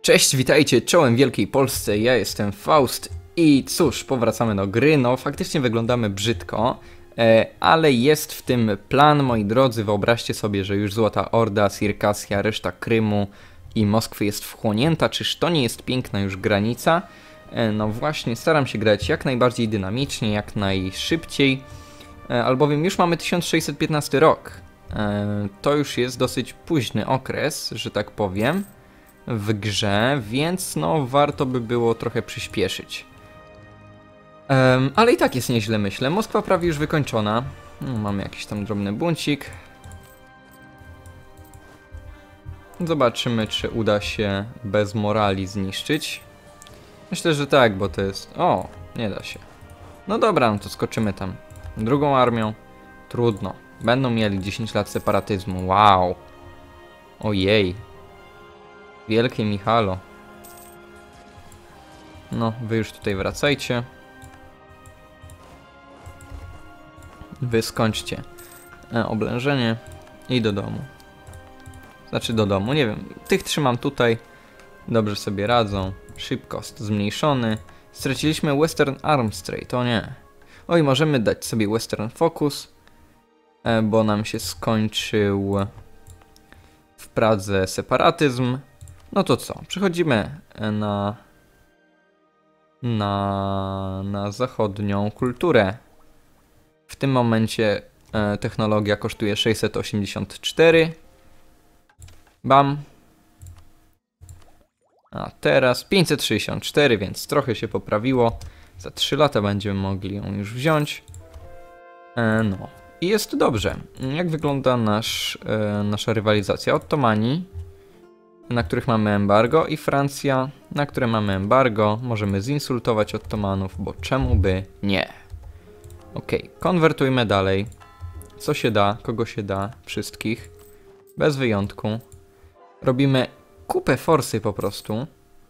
Cześć, witajcie czołem Wielkiej Polsce, ja jestem Faust i cóż, powracamy do gry. No faktycznie wyglądamy brzydko, ale jest w tym plan, moi drodzy. Wyobraźcie sobie, że już Złota Orda, Circassia, reszta Krymu i Moskwy jest wchłonięta. Czyż to nie jest piękna już granica? No właśnie, staram się grać jak najbardziej dynamicznie, jak najszybciej, albowiem już mamy 1615 rok. To już jest dosyć późny okres, że tak powiem, w grze, więc no warto by było trochę przyspieszyć. Ale i tak jest nieźle, myślę. Moskwa prawie już wykończona. Mamy jakiś tam drobny buncik. Zobaczymy, czy uda się bez morali zniszczyć. Myślę, że tak, bo to jest... O, nie da się. No dobra, no to skoczymy tam. Drugą armią. Trudno. Będą mieli 10 lat separatyzmu. Wow. Ojej. Wielkie Michalo. No, wy już tutaj wracajcie. Wy skończcie oblężenie i do domu. Znaczy do domu, nie wiem. Tych trzymam tutaj. Dobrze sobie radzą. Szybkość zmniejszony. Straciliśmy Western Arms Trade, o nie. Oj, możemy dać sobie Western Focus, bo nam się skończył w Pradze separatyzm. No to co? Przechodzimy na zachodnią kulturę. W tym momencie technologia kosztuje 684. Bam. A teraz 564, więc trochę się poprawiło. Za 3 lata będziemy mogli ją już wziąć. No. I jest dobrze. Jak wygląda nasza rywalizacja? Ottomani, na których mamy embargo, i Francja, na które mamy embargo. Możemy zinsultować Ottomanów, bo czemu by nie? Ok, konwertujmy dalej. Co się da, kogo się da, wszystkich. Bez wyjątku. Robimy kupę forsy po prostu.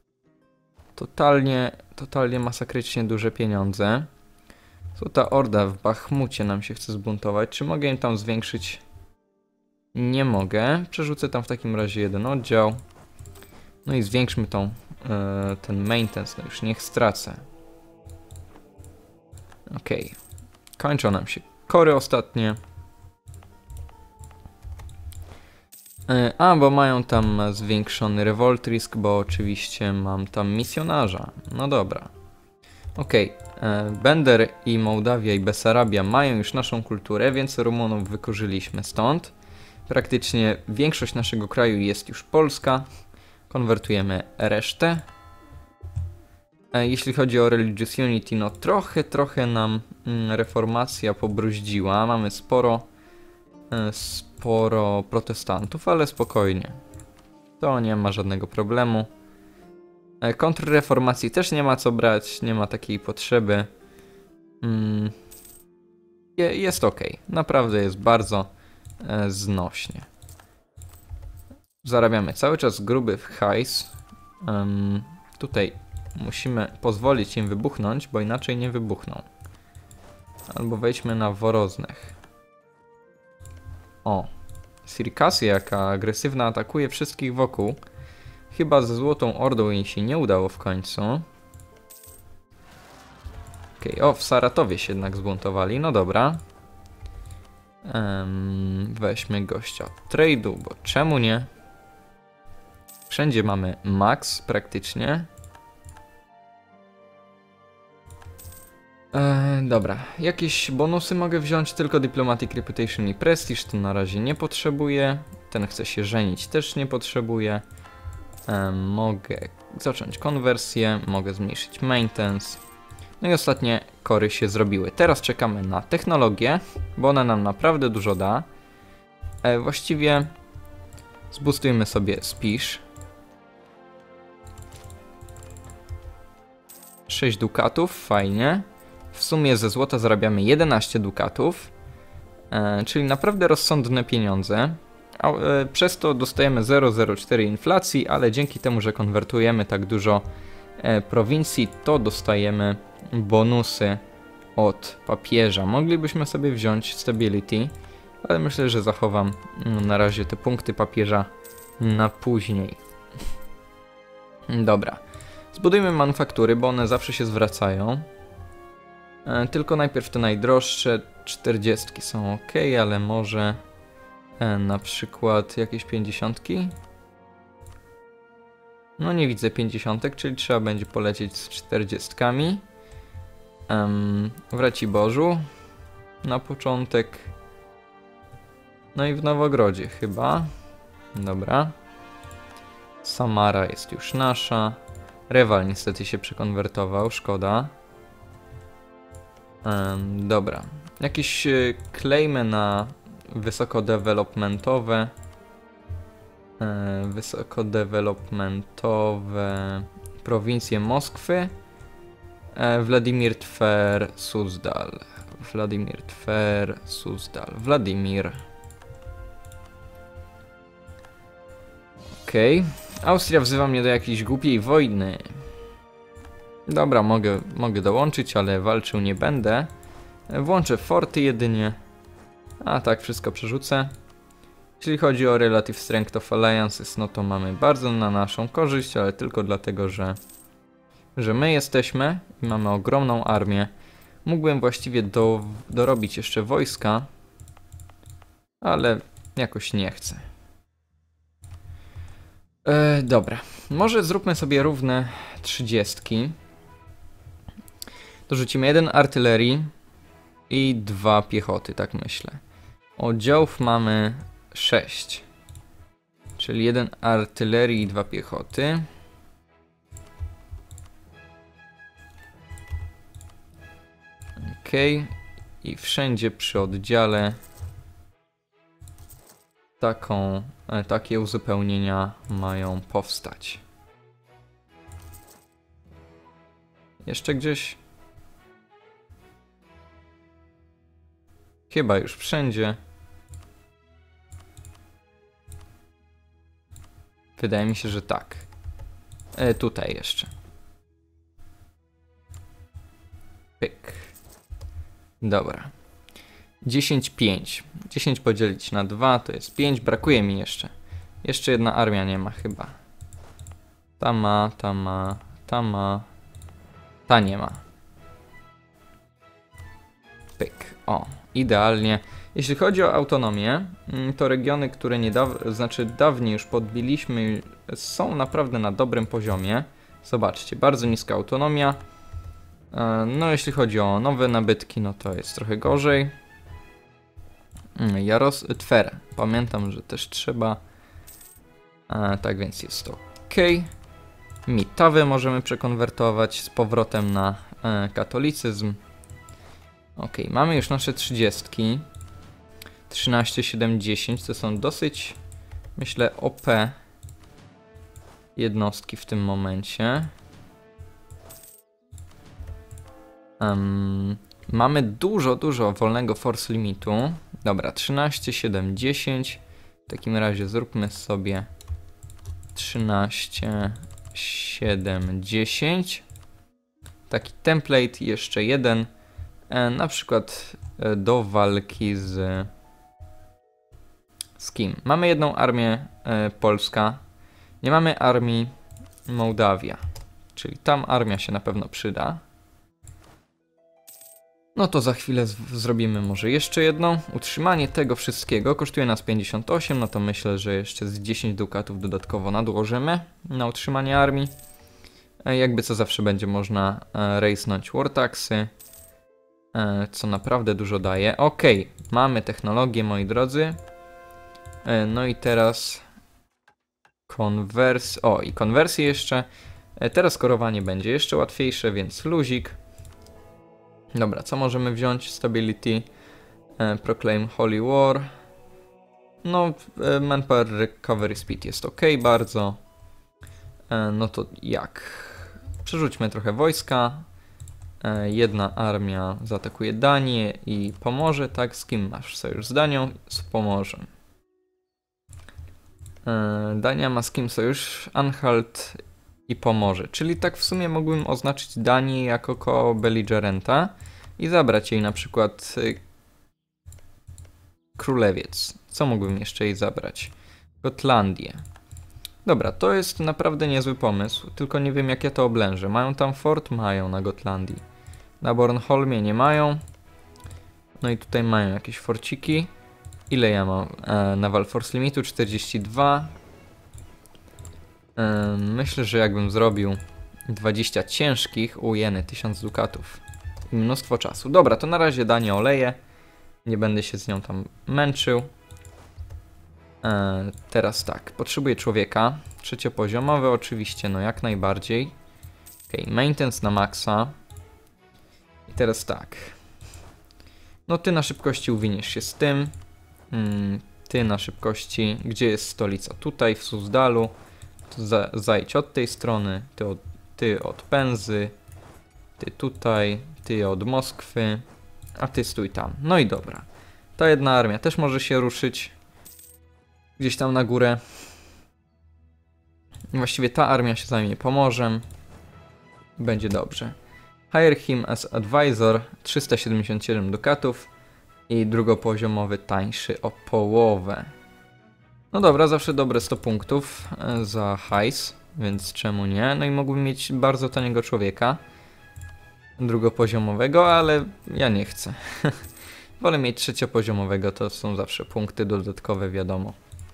Totalnie masakrycznie duże pieniądze. Złota Orda w Bachmucie nam się chce zbuntować. Czy mogę im tam zwiększyć? Nie mogę. Przerzucę tam w takim razie jeden oddział. No i zwiększmy ten maintenance. No już niech stracę. Ok. Kończą nam się kory ostatnie. Bo mają tam zwiększony revolt risk, bo oczywiście mam tam misjonarza. No dobra. Ok. Bender i Mołdawia i Besarabia mają już naszą kulturę, więc Rumunów wykurzyliśmy stąd. Praktycznie większość naszego kraju jest już polska. Konwertujemy resztę. Jeśli chodzi o Religious Unity, no trochę nam reformacja pobruździła. Mamy sporo protestantów, ale spokojnie. To nie ma żadnego problemu. Kontrreformacji też nie ma co brać, nie ma takiej potrzeby. Jest ok. Naprawdę jest bardzo znośnie. Zarabiamy cały czas gruby hajs. Tutaj musimy pozwolić im wybuchnąć, bo inaczej nie wybuchną. Albo wejdźmy na Woroznech. O, Circassia jaka agresywna, atakuje wszystkich wokół. Chyba ze Złotą Ordą jej się nie udało w końcu. Okej, o, w Saratowie się jednak zbuntowali, no dobra. Weźmy gościa trade'u, bo czemu nie? Wszędzie mamy max praktycznie. Dobra, jakieś bonusy mogę wziąć, tylko Diplomatic Reputation i Prestige, to na razie nie potrzebuję. Ten chce się żenić, też nie potrzebuję. Mogę zacząć konwersję, mogę zmniejszyć maintenance. No i ostatnie kory się zrobiły. Teraz czekamy na technologię, bo ona nam naprawdę dużo da. Właściwie zboostujmy sobie Spisz. 6 dukatów, fajnie. W sumie ze złota zarabiamy 11 dukatów, czyli naprawdę rozsądne pieniądze. Przez to dostajemy 0,04 inflacji, ale dzięki temu, że konwertujemy tak dużo prowincji, to dostajemy bonusy od papieża. Moglibyśmy sobie wziąć stability, ale myślę, że zachowam na razie te punkty papieża na później. Dobra. Zbudujmy manufaktury, bo one zawsze się zwracają. Tylko najpierw te najdroższe 40 są ok, ale może na przykład jakieś 50. No nie widzę 50, czyli trzeba będzie polecieć z 40. W Raciborzu na początek. No i w Nowogrodzie chyba. Dobra. Samara jest już nasza. Rewal niestety się przekonwertował, szkoda. Dobra. Jakieś claimy na wysokodevelopmentowe. Wysokodevelopmentowe prowincje Moskwy. Wladimir Twer, Suzdal. Wladimir Twer, Suzdal. Wladimir. Okej. Austria wzywa mnie do jakiejś głupiej wojny. Dobra, mogę dołączyć, ale walczył nie będę. Włączę forty jedynie. A tak, wszystko przerzucę. Jeśli chodzi o Relative Strength of Alliances, no to mamy bardzo na naszą korzyść, ale tylko dlatego, że my jesteśmy i mamy ogromną armię. Mógłbym właściwie dorobić jeszcze wojska, ale jakoś nie chcę. Dobra, może zróbmy sobie równe 30. Dorzucimy 1 artylerii i 2 piechoty, tak myślę. Oddziałów mamy 6. Czyli 1 artylerii i 2 piechoty. Ok. I wszędzie przy oddziale takie uzupełnienia mają powstać. Jeszcze gdzieś? Chyba już wszędzie. Wydaje mi się, że tak. Tutaj jeszcze. Pyk. Dobra. 10, 5. 10 podzielić na 2 to jest 5. Brakuje mi jeszcze. Jeszcze jedna armia nie ma chyba. Ta ma, ta ma, ta ma. Ta nie ma. Pyk. O, idealnie. Jeśli chodzi o autonomię, to regiony, które dawniej już podbiliśmy, są naprawdę na dobrym poziomie. Zobaczcie, bardzo niska autonomia. No jeśli chodzi o nowe nabytki, no to jest trochę gorzej. Twer. Pamiętam, że też trzeba. Tak więc jest to ok. Mitawę możemy przekonwertować z powrotem na katolicyzm. Ok, mamy już nasze 30. 13, 7, 10 to są dosyć, myślę, OP jednostki w tym momencie. Mamy dużo wolnego force limitu. Dobra, 13, 7, 10. W takim razie zróbmy sobie 13, 7, 10. Taki template, jeszcze jeden. Na przykład do walki z kim? Mamy jedną armię Polska. Nie mamy armii Mołdawia. Czyli tam armia się na pewno przyda. No to za chwilę zrobimy może jeszcze jedną. Utrzymanie tego wszystkiego kosztuje nas 58, no to myślę, że jeszcze z 10 dukatów dodatkowo nadłożymy na utrzymanie armii. Jakby co zawsze będzie można rejsnąć war taxy, co naprawdę dużo daje. Ok, mamy technologię, moi drodzy. No i teraz konwersję jeszcze. Teraz korowanie będzie jeszcze łatwiejsze, więc luzik. Dobra, co możemy wziąć? Stability, Proclaim Holy War. No, Manpower Recovery Speed jest ok bardzo. No to jak? Przerzućmy trochę wojska. Jedna armia zaatakuje Danię i Pomorze, tak? Z kim masz sojusz? Z Danią, z Pomorzem. Dania ma z kim sojusz? Anhalt i Pomorze. Czyli tak w sumie mógłbym oznaczyć Danię jako co-belligerenta i zabrać jej na przykład Królewiec. Co mógłbym jeszcze jej zabrać? Gotlandię. Dobra, to jest naprawdę niezły pomysł, tylko nie wiem jak ja to oblężę. Mają tam fort? Mają na Gotlandii. Na Bornholmie nie mają. No i tutaj mają jakieś forciki. Ile ja mam? Naval Force Limitu 42. Myślę, że jakbym zrobił 20 ciężkich, ujeny 1000 dukatów i mnóstwo czasu. Dobra, to na razie Danię oleję. Nie będę się z nią tam męczył. Teraz tak, potrzebuję człowieka. Trzeciopoziomowy oczywiście, no jak najbardziej. Ok, maintenance na maksa. I teraz tak. No ty na szybkości uwiniesz się z tym. Ty na szybkości, gdzie jest stolica? Tutaj w Suzdalu. Zajdź od tej strony, ty od Pęzy, ty tutaj, ty od Moskwy, a ty stój tam. No i dobra. Ta jedna armia też może się ruszyć gdzieś tam na górę. Właściwie ta armia się zajmie Pomorzem. Będzie dobrze. Hire him as advisor, 377 dukatów i drugopoziomowy tańszy o połowę. No dobra, zawsze dobre 100 punktów za hajs, więc czemu nie? No i mógłbym mieć bardzo taniego człowieka drugopoziomowego, ale ja nie chcę. Wolę mieć trzeciopoziomowego, to są zawsze punkty dodatkowe, wiadomo.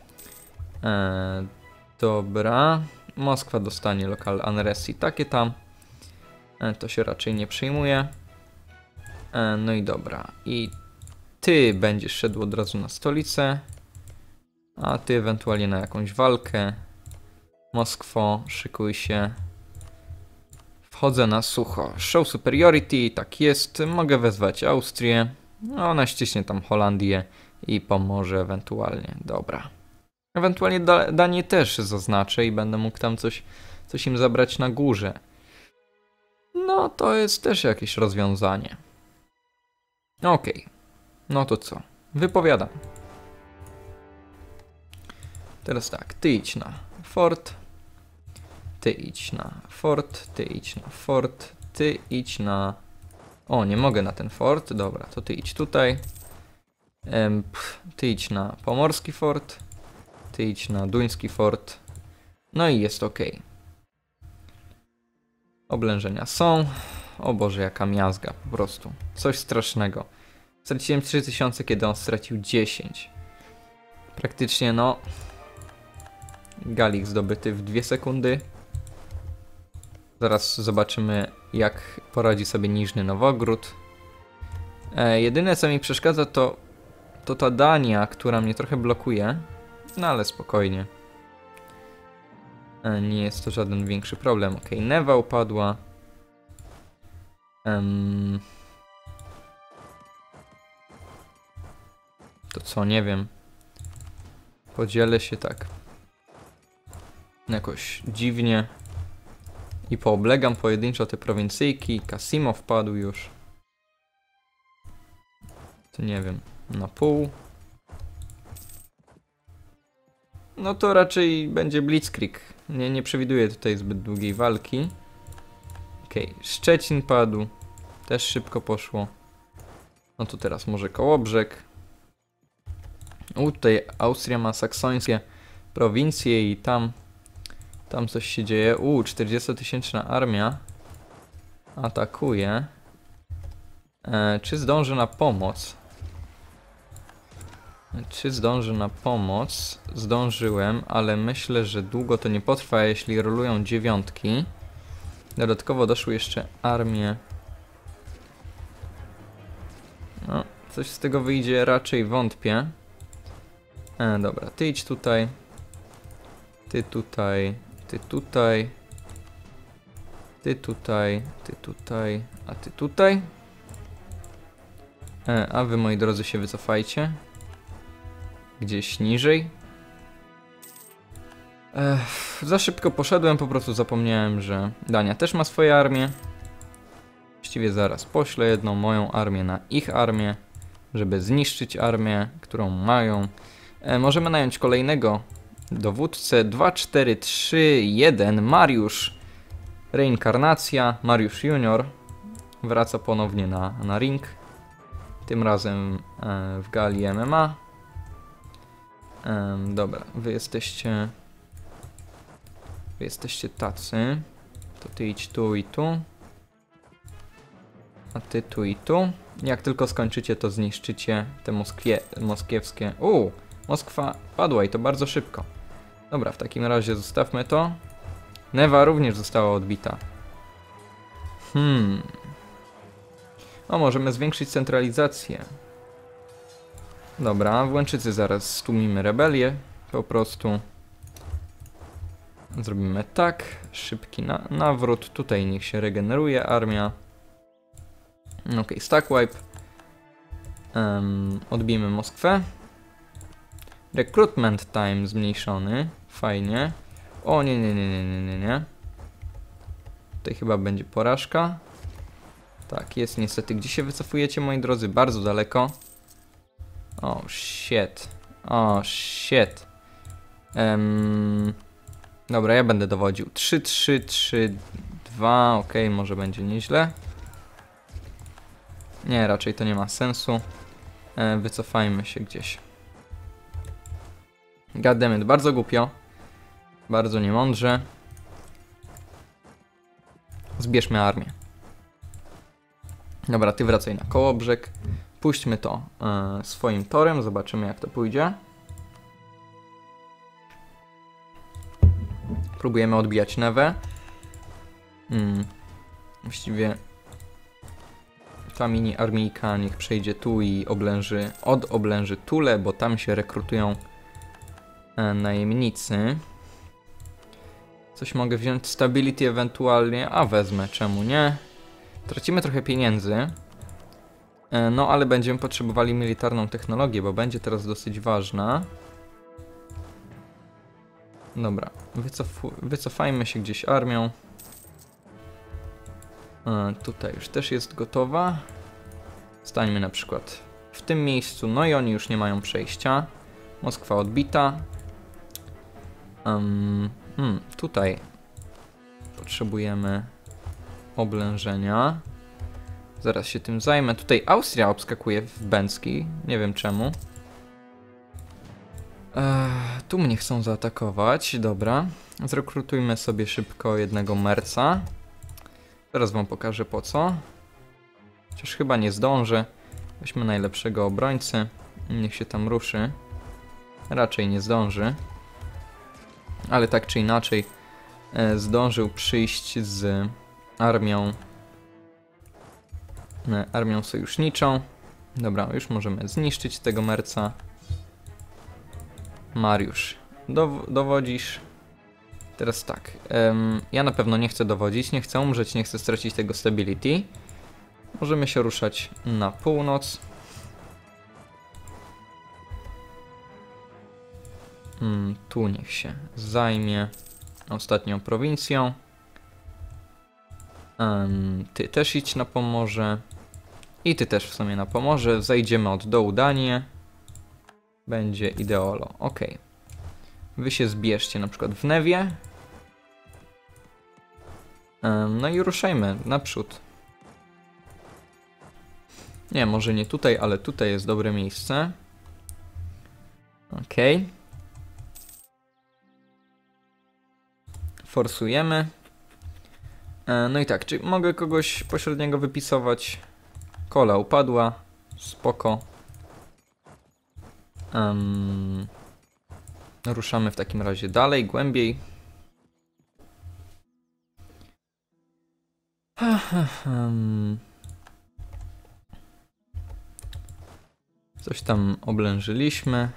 Dobra, Moskwa dostanie local unrest i takie tam. To się raczej nie przyjmuje. No i dobra, i ty będziesz szedł od razu na stolicę. A ty ewentualnie na jakąś walkę. Moskwo, szykuj się. Wchodzę na sucho. Show superiority, tak jest. Mogę wezwać Austrię. No, ona ściśnie tam Holandię i pomoże ewentualnie. Dobra. Ewentualnie Danię też zaznaczę i będę mógł tam coś im zabrać na górze. No, to jest też jakieś rozwiązanie. Okej. No to co? Wypowiadam. Teraz tak, ty idź na fort, ty idź na fort, ty idź na fort, ty idź na... O, nie mogę na ten fort, dobra, to ty idź tutaj. Ty idź na pomorski fort, ty idź na duński fort. No i jest ok. Oblężenia są. O Boże, jaka miazga, po prostu. Coś strasznego. Straciłem 3000, kiedy on stracił 10. Praktycznie, no... Galik zdobyty w 2 sekundy. Zaraz zobaczymy, jak poradzi sobie Niżny Nowogród. Jedyne co mi przeszkadza to ta Dania, która mnie trochę blokuje. No ale spokojnie. Nie jest to żaden większy problem. Ok, Newa upadła. To co, nie wiem. Podzielę się tak. Jakoś dziwnie. I pooblegam pojedynczo te prowincyjki. Kasimow padł już. To nie wiem. Na pół. No to raczej będzie Blitzkrieg. Nie przewiduję tutaj zbyt długiej walki. Okej, Szczecin padł. Też szybko poszło. No to teraz może Kołobrzeg. Tutaj Austria ma saksońskie prowincje i tam coś się dzieje. 40-tysięczna armia atakuje. Czy zdąży na pomoc? Czy zdąży na pomoc? Zdążyłem, ale myślę, że długo to nie potrwa, jeśli rolują dziewiątki. Dodatkowo doszły jeszcze armie. No, coś z tego wyjdzie, raczej wątpię. Dobra, ty idź tutaj. Ty tutaj. Ty tutaj. Ty tutaj. Ty tutaj. A ty tutaj. A wy, moi drodzy, się wycofajcie. Gdzieś niżej. Za szybko poszedłem, po prostu zapomniałem, że Dania też ma swoje armie. Właściwie zaraz poślę jedną moją armię na ich armię, żeby zniszczyć armię, którą mają. Możemy nająć kolejnego dowódcę. 2, 4, 3, 1. Mariusz. Reinkarnacja. Mariusz Junior. Wraca ponownie na ring. Tym razem w gali MMA. Dobra, wy jesteście Wy jesteście tacy. To ty idź tu i tu. A ty tu i tu. Jak tylko skończycie, to zniszczycie te moskiewskie... Moskwa padła i to bardzo szybko. Dobra, w takim razie zostawmy to. Newa również została odbita. O, możemy zwiększyć centralizację. Dobra, Włęczycy zaraz stłumimy rebelię. Po prostu. Zrobimy tak. Szybki nawrót. Tutaj niech się regeneruje armia. Ok, stack wipe. Odbijmy Moskwę. Recruitment time zmniejszony. Fajnie. O nie. Tutaj chyba będzie porażka. Tak, jest niestety. Gdzie się wycofujecie, moi drodzy? Bardzo daleko. O, shit. O, shit. Dobra, ja będę dowodził. 3-3-3-2. Ok, może będzie nieźle. Nie, raczej to nie ma sensu. Wycofajmy się gdzieś. Goddammit, bardzo głupio. Bardzo niemądrze. Zbierzmy armię. Dobra, ty wracaj na Kołobrzeg. Puśćmy to swoim torem. Zobaczymy, jak to pójdzie. Próbujemy odbijać Newę. Właściwie ta mini armijka niech przejdzie tu i oblęży Tule, bo tam się rekrutują najemnicy. Coś mogę wziąć, stability ewentualnie, a wezmę, czemu nie? Tracimy trochę pieniędzy, no ale będziemy potrzebowali militarną technologię, bo będzie teraz dosyć ważna. Dobra, wycofajmy się gdzieś armią. Tutaj już też jest gotowa. Stańmy na przykład w tym miejscu, no i oni już nie mają przejścia. Moskwa odbita. Tutaj potrzebujemy oblężenia. Zaraz się tym zajmę. Tutaj Austria obskakuje w Bęcki. Nie wiem czemu. Tu mnie chcą zaatakować. Dobra. Zrekrutujmy sobie szybko jednego merca. Zaraz wam pokażę po co. Chociaż chyba nie zdążę. Weźmy najlepszego obrońcy. Niech się tam ruszy. Raczej nie zdąży. Ale tak czy inaczej zdążył przyjść z armią sojuszniczą. Dobra, już możemy zniszczyć tego merca. Mariusz, dowodzisz. Teraz tak, ja na pewno nie chcę dowodzić, nie chcę umrzeć, nie chcę stracić tego stability. Możemy się ruszać na północ. Tu niech się zajmie ostatnią prowincją. Ty też idź na Pomorze. I ty też w sumie na Pomorze. Zajdziemy od dołu Danię. Będzie ideolo. Ok. Wy się zbierzcie na przykład w Newie. No i ruszajmy naprzód. Nie, może nie tutaj, ale tutaj jest dobre miejsce. Ok. Forsujemy. No i tak, czy mogę kogoś pośredniego wypisować? Kola upadła. Spoko. Ruszamy w takim razie dalej, głębiej. Coś tam oblężyliśmy.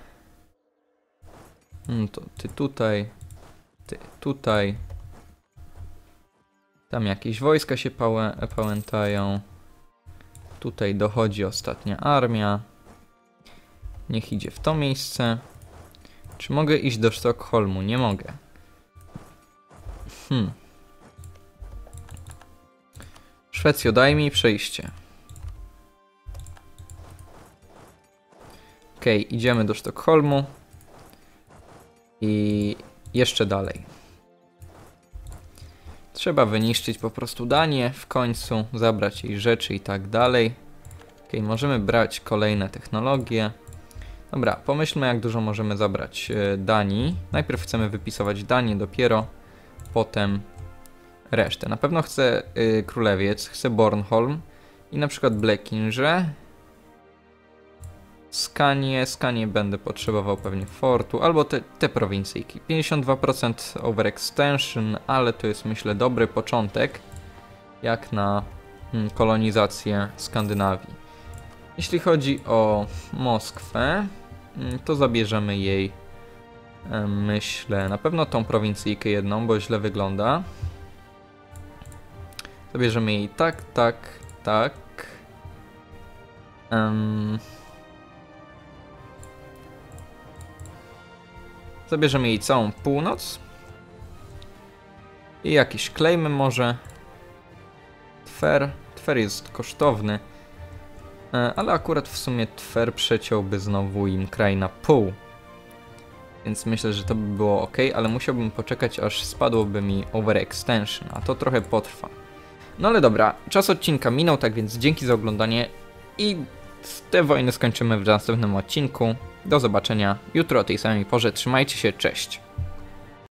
To ty tutaj. Ty tutaj. Tam jakieś wojska się pałętają. Tutaj dochodzi ostatnia armia. Niech idzie w to miejsce. Czy mogę iść do Sztokholmu? Nie mogę. Szwecjo, daj mi przejście. Ok, idziemy do Sztokholmu. I jeszcze dalej. Trzeba wyniszczyć po prostu Danię w końcu, zabrać jej rzeczy i tak dalej. Ok, możemy brać kolejne technologie. Dobra, pomyślmy jak dużo możemy zabrać Danii. Najpierw chcemy wypisować Danię, dopiero potem resztę. Na pewno chcę Królewiec, chcę Bornholm i na przykład Blackinge. Skanie będę potrzebował pewnie fortu, albo te prowincyjki. 52% overextension, ale to jest myślę dobry początek, jak na kolonizację Skandynawii. Jeśli chodzi o Moskwę, to zabierzemy jej, myślę, na pewno tą prowincyjkę jedną, bo źle wygląda. Zabierzemy jej tak. Zabierzemy jej całą północ. I jakiś claim może. Twer jest kosztowny. Ale akurat w sumie Twer przeciąłby znowu im kraj na pół. Więc myślę, że to by było ok, ale musiałbym poczekać, aż spadłoby mi overextension, a to trochę potrwa. No ale dobra, czas odcinka minął, tak więc dzięki za oglądanie i te wojny skończymy w następnym odcinku. Do zobaczenia jutro o tej samej porze, trzymajcie się, cześć!